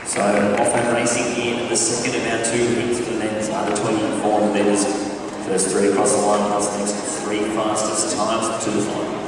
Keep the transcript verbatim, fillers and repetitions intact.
So off-road racing in the second of our two heats for the men's under twenty-four hundred metres. First three across the line, plus the next three fastest times to the final.